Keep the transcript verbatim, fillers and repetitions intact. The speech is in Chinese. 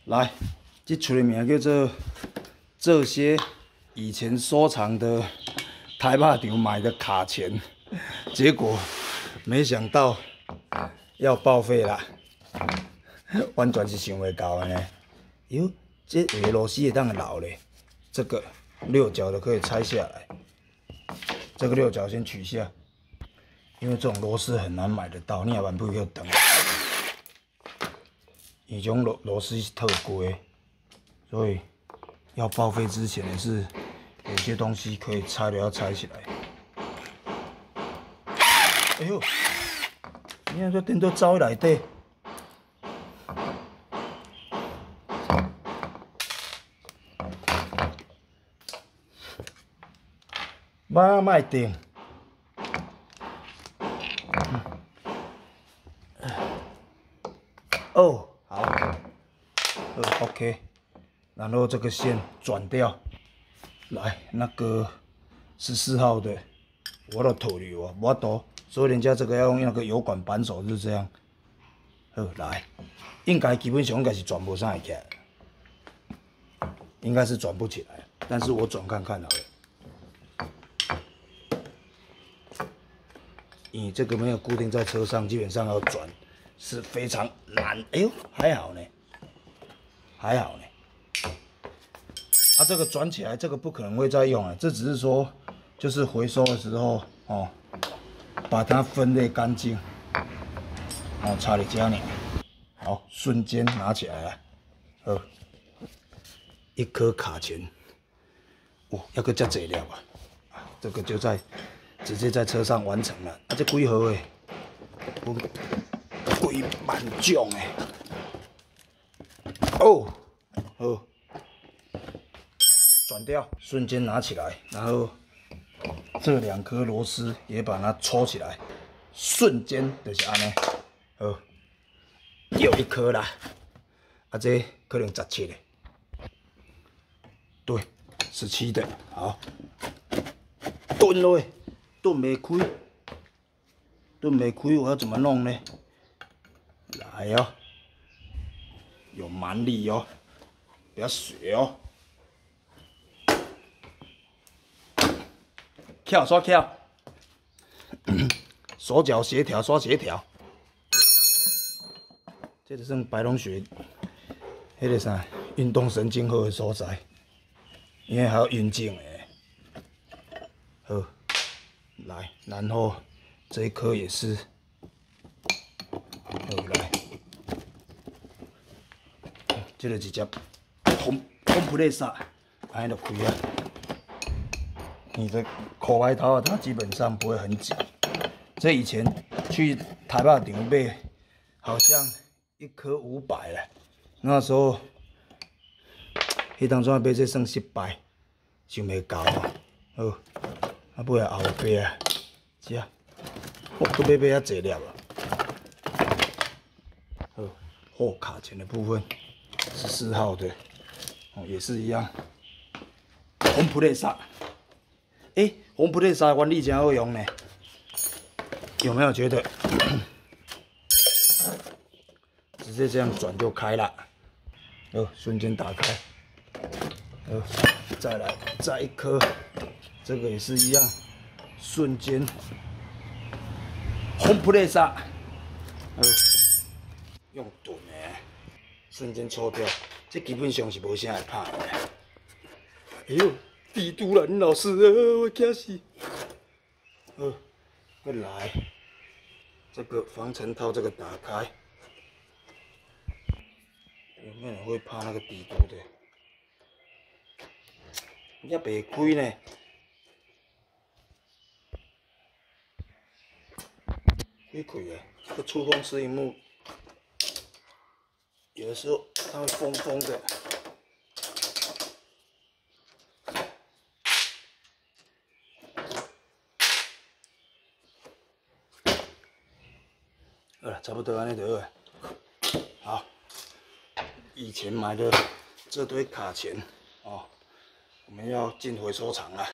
来，这出的名叫做这些以前收藏的台霸场买的卡钳，结果没想到要报废啦，完全是想袂到的呢。哟，这有的螺丝会当老嘞，这个六角的可以拆下来，这个六角先取下，因为这种螺丝很难买得到，你也万不要等。 伊种螺螺丝是特贵的，所以要报废之前也是有些东西可以拆的要拆起来。哎呦，你看这电都走内底，妈卖电。 哦，好，呃 ，OK， 然后这个线转掉，来那个十四号的，我都投入啊，我都，所以人家这个要用那个油管扳手就是这样。好，来，应该基本上应该是转不上来起来，应该是转不起来，但是我转看看好了。你这个没有固定在车上，基本上要转。 是非常难，哎呦，还好呢，还好呢。啊，这个转起来，这个不可能会再用了，这只是说，就是回收的时候哦，把它分类干净，哦，差点加呢。好，瞬间拿起来了，好，一颗卡钳，哦，要个遮济粒啊，啊，这个就在直接在车上完成了。啊，这几盒诶？我。 几万种诶！哦，好，转掉，瞬间拿起来，然后这两颗螺丝也把它抽起来，瞬间就是安尼。好，又一颗啦，啊，这可能十七的，对，十七的，好，蹲落去，蹲袂开，蹲袂开，我要怎么弄呢？ 来哦，有蛮力哦，不要水哦。跳刷跳，手脚协调刷协调。这个算白龙穴，迄个啥运动神经好的所在，因为还要运镜诶。好，来，然后这一颗也是。 好来，这个直接红红普雷萨，安尼就开啊。你的口白刀啊，它基本上不会很紧。这以前去台霸场买，好像一颗五百了。那时候，迄当阵买这算失败，想袂到啊。好，啊尾啊后背啊，是啊，我搁要买遐济粒啊。 好，后卡钳的部分，十四号的，哦，也是一样。红普雷萨，哎，红普雷萨原理真好用呢，有没有觉得？直接这样转就开了，哦，瞬间打开。哦，再来，再一颗，这个也是一样，瞬间。红普雷萨，哦。 用钝的，瞬间抽掉，这基本上是无啥会拍的。哎呦，地都兰老师啊，我惊死！好，再来，这个防尘套这个打开，有没有人会怕那个底都的？也袂开呢，开开的，这个触控式萤幕。 有的时候它会疯疯的，好了，差不多安尼就好了。好，以前买的这堆卡钳哦，我们要进回收厂了。